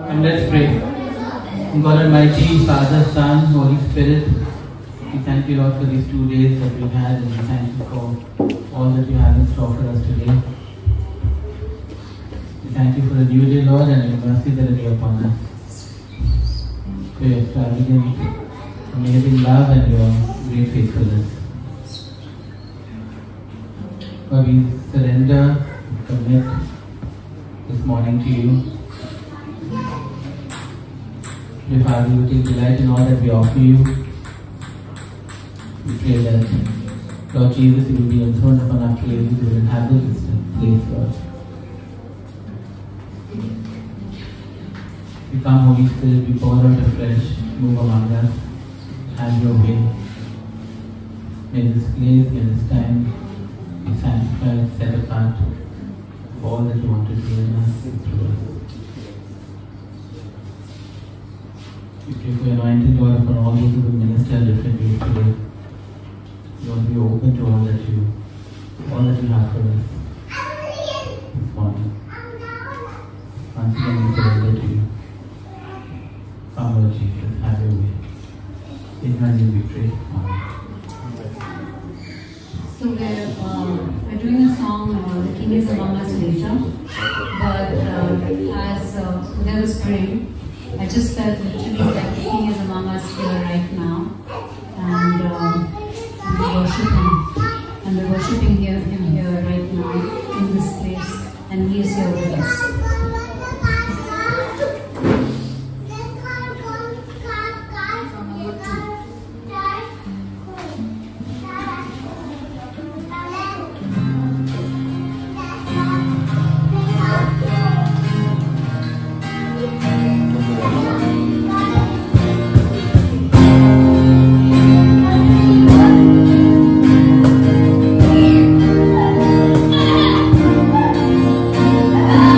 And let's pray. God Almighty, Father, Son, Holy Spirit, we thank you, Lord, for these 2 days that we've had, and we thank you for all that you have in store for us today. We thank you for a new day, Lord, and your mercy that is new upon us. For your extravagant, amazing love and your great faithfulness. Lord, we surrender, commit this morning to you. Dear Father, you take delight in all that we offer you. We pray that, Lord Jesus, you will be enthroned upon our praises, you will inhabit this place, Lord. We come, Holy Spirit, be poured out afresh, move among us, have your way. May this place, may this time be sanctified, set apart for all that you want to do in us and through us. We pray for your anointing, Lord, upon all those who will minister in different ways today. Lord, we are open to all that you have for us this morning. Once again, we surrender to you. Come, Lord Jesus, have your way. In your name we pray. Amen. So we're doing a song, The King is Among Us later, but as Uday was praying, I just felt literally that the King is among us here right now, and we worship Him, and we're worshiping Him here right now in this place, and He is here with us. Ah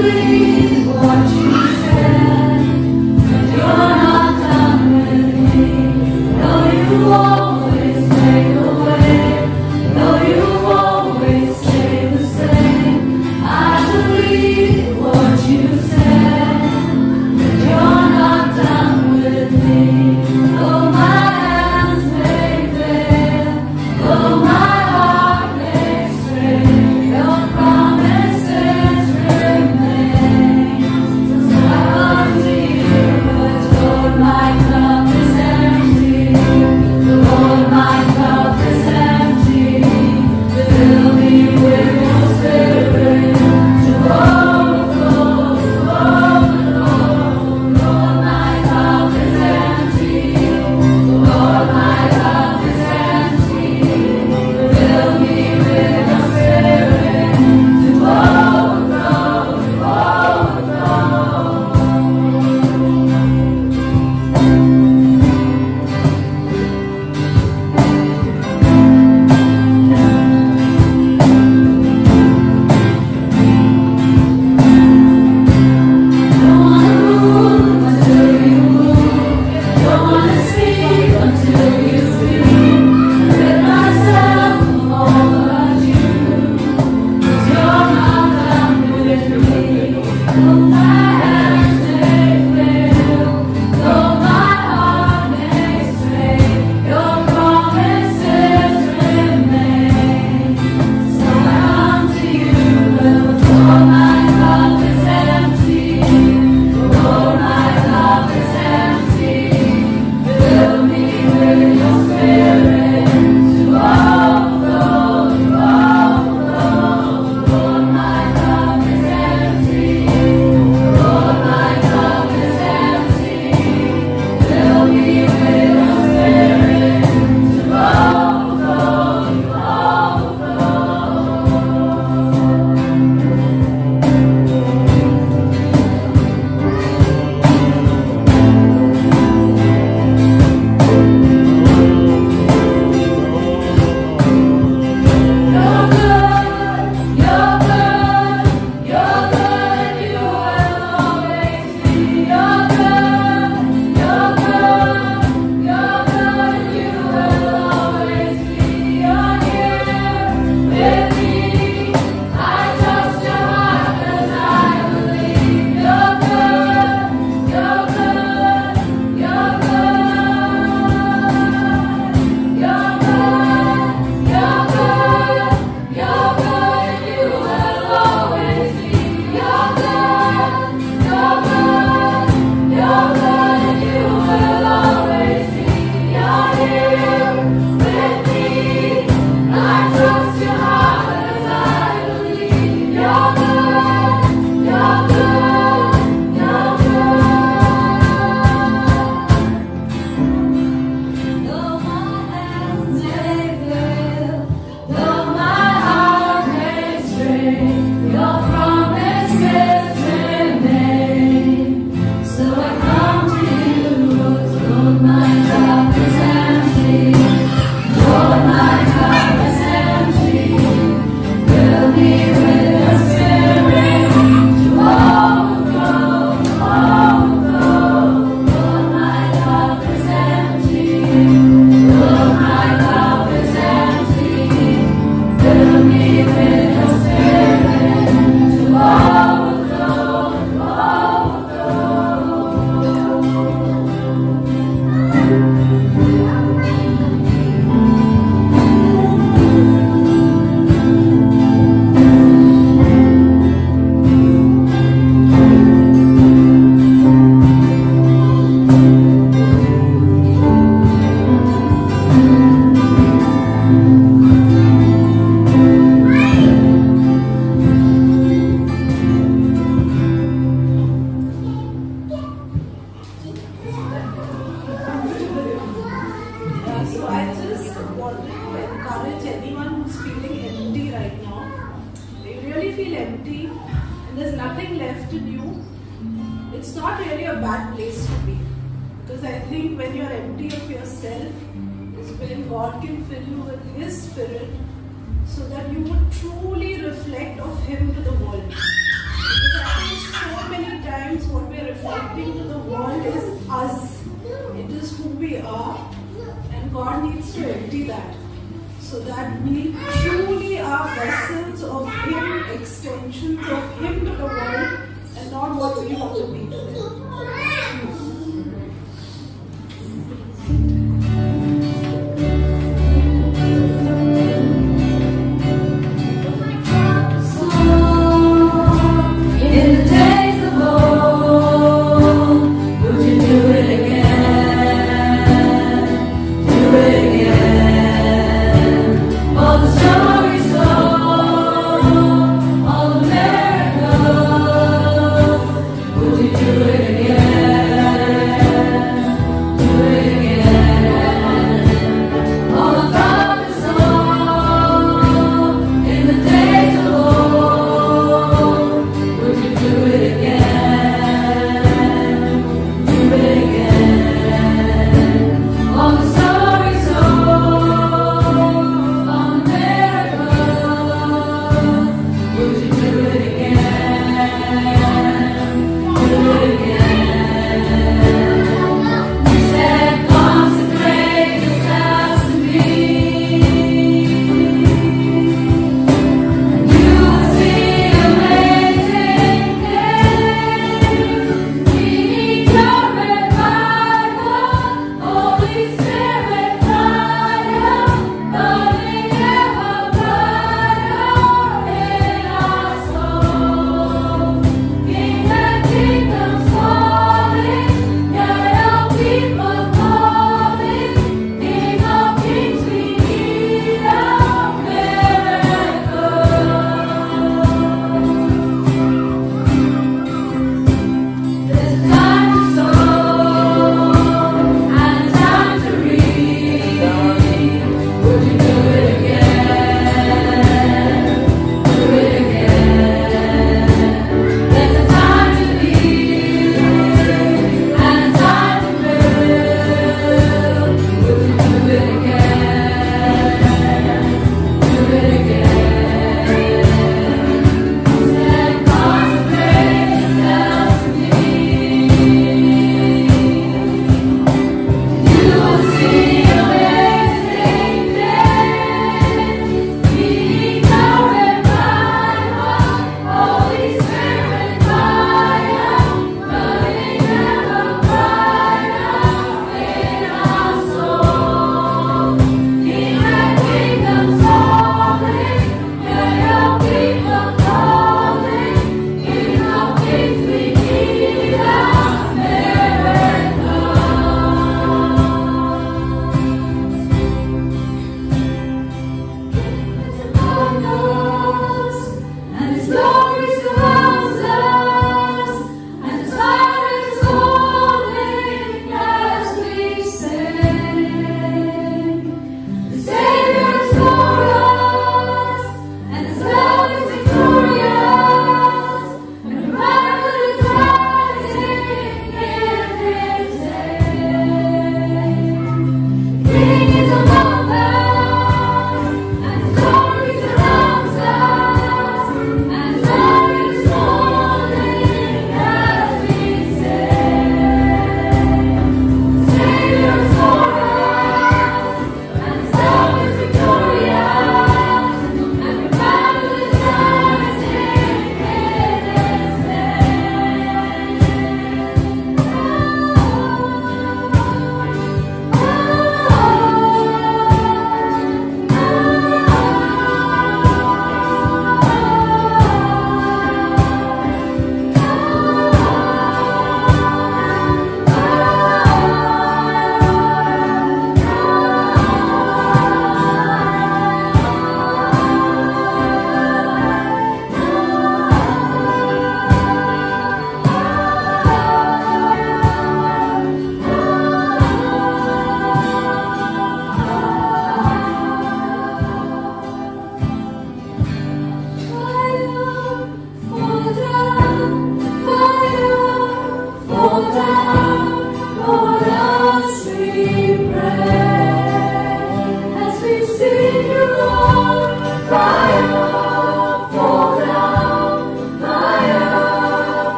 believe what you said, that you're not done with me. Though you always make a way, though you always stay the same, I believe what you said, that you're not done with me. Though my hands may fail, though my heart may stray, your promises remain. So I come to you, but Lord, my cup is empty. Lord, my cup is empty. Fill me with your Spirit to overflow, overflow. Lord, my cup is empty. Lord, my cup is empty. Fill me with your Spirit to overflow, overflow. Don't wanna move until you move. Don't wanna speak until you speak. Rid myself of all but you, 'cause you're not done with me. Though my hands may fail, though my heart may stray, your promises remain. So I come to you, but Lord, my cup is empty. Lord, my cup is empty. Fill me with your Spirit to overflow, to overflow. Lord, my cup is empty. Lord, my cup is empty. Fill me with your Spirit to overflow, to You're good, you're good, you're good, you will always be. You're good, you're good, you're good, you will always be. You're here with me. I trust your heart 'cause I believe. You're good, you're good, you're good, you're good, you're good. You're good, you will always be. You're good, you're good, you're good, you will always be. You're here with me. I trust your heart 'cause I believe. You're good, you're good, you're good. Though my hands may fail, though my heart may stray, your promises remain. So I come to you, Lord, my cup is empty. Lord, my cup is empty. Fill me with your Spirit to overflow, overflow. Lord, my cup is empty. Lord, my cup is empty. Fill me with your Spirit to overflow, So I just wanted to encourage anyone who's feeling empty right now. You really feel empty and there's nothing left in you. It's not really a bad place to be. Because I think when you're empty of yourself, is when God can fill you with His Spirit so that you would truly reflect of Him to the world. Because I think and God needs to empty that. So that we truly are vessels of Him, extensions of Him to the world, and not what we want to be to them. All the miracles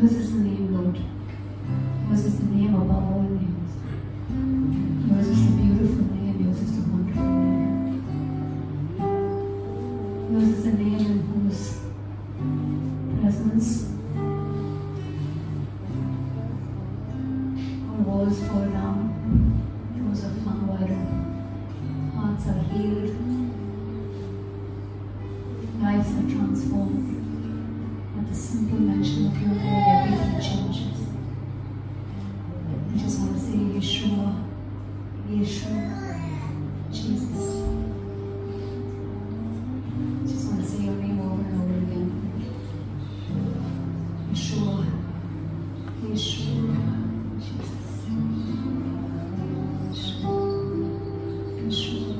Yours is the name, Lord. Yours is the name above all names. Yours is the beautiful name. Yours is the wonderful name. Yours is the name in whose presence all walls fall down, doors are flung wider, hearts are healed, lives are transformed. At the simple mention of your name, everything changes. I just want to say Yeshua, Yeshua, Jesus. I just want to say your name over and over again. Yeshua, Yeshua, Jesus. Yeshua, Yeshua.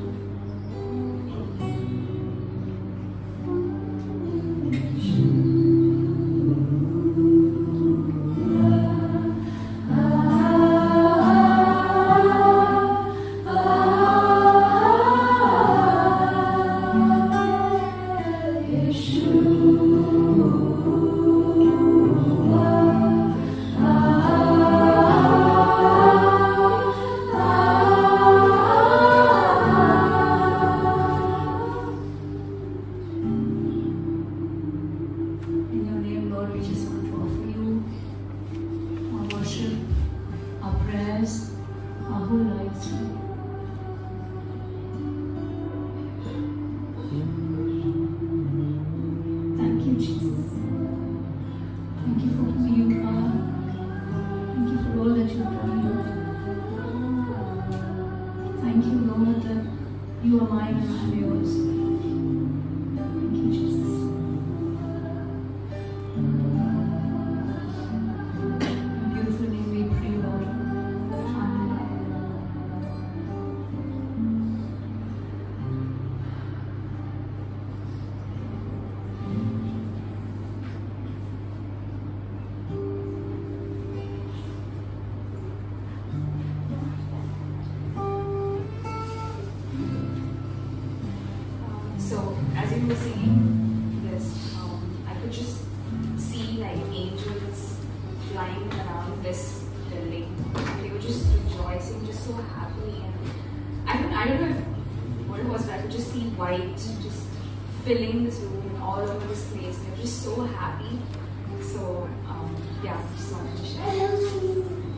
So, as you were singing this, I could just see like angels flying around this building. They were just rejoicing, just so happy. And I don't know what it was, but I could just see white just filling this room and all over this place. They were just so happy. So, yeah, just wanted to share.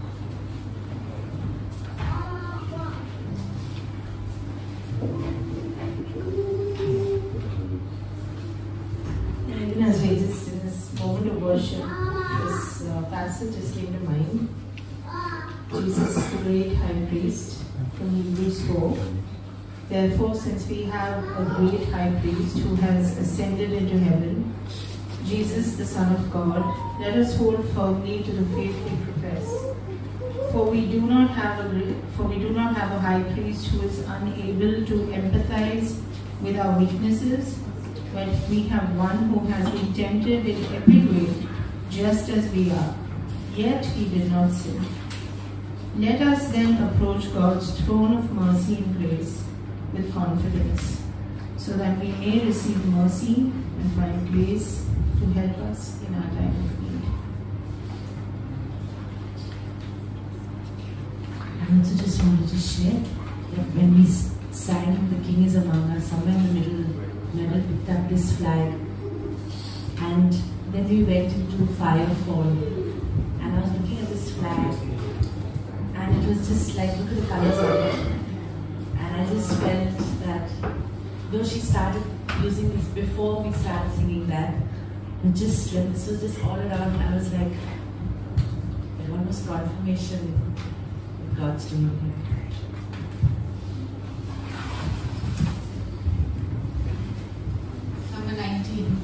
As we just in this moment of worship, this passage just came to mind. Jesus, the great high priest, from Hebrews 4. Therefore, since we have a great high priest who has ascended into heaven, Jesus, the Son of God, let us hold firmly to the faith we profess. For we do not have a high priest who is unable to empathize with our weaknesses, but we have one who has been tempted in every way, just as we are, yet he did not sin. Let us then approach God's throne of mercy and grace with confidence, so that we may receive mercy and find grace to help us in our time of need. I also just wanted to share that when we sang The King is Among Us, somewhere in the middle, Neville picked up this flag, and then we went into Firefall, and I was looking at this flag, and it was just like, look at the colors of it, and I just felt that though she started using this before we started singing that, but just when this was just all around, I was like, it almost confirmation of God's doing here. Number 19.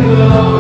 go.